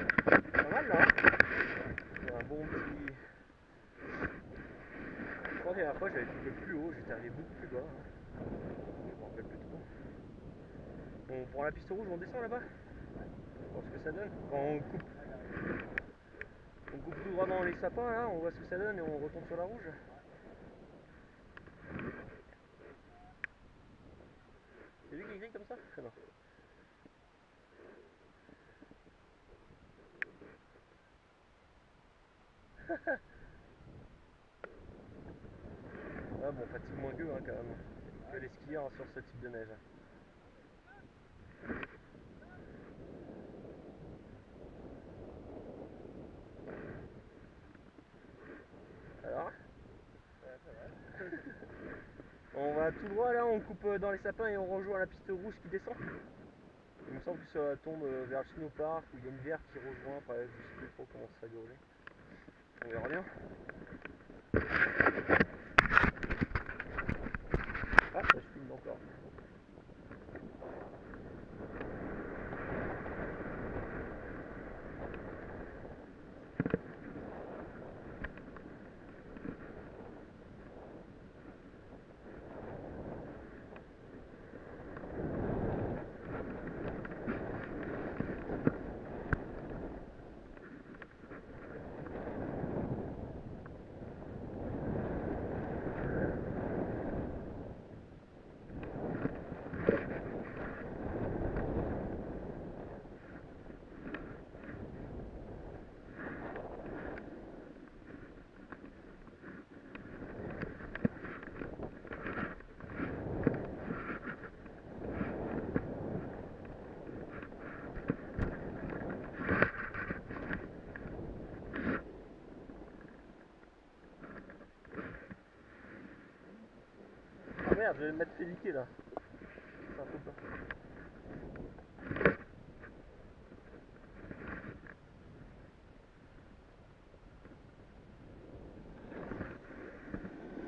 Pas mal là, hein. C'est un bon petit. Je crois que la dernière fois j'avais coupé plus haut, j'étais arrivé beaucoup plus bas, hein. Je m'en rappelle plus trop. On prend la piste rouge, on descend là-bas. On voit ce que ça donne. Quand on coupe tout droit dans les sapins là, on voit ce que ça donne et on retombe sur la rouge. C'est lui qui grille comme ça? Ah non. Ah bon, on fatigue moins qu'eux hein, quand même. Que les skieurs sur ce type de neige. Alors, on va tout droit là, on coupe dans les sapins et on rejoint la piste rouge qui descend. Il me semble que ça tombe vers le snowpark où il y a une verte qui rejoint. Après, je sais plus trop comment ça va dérouler. On verra bien. Ah, ça je filme encore. Ah merde, je vais me mettre féliqué là. C'est un peu bas.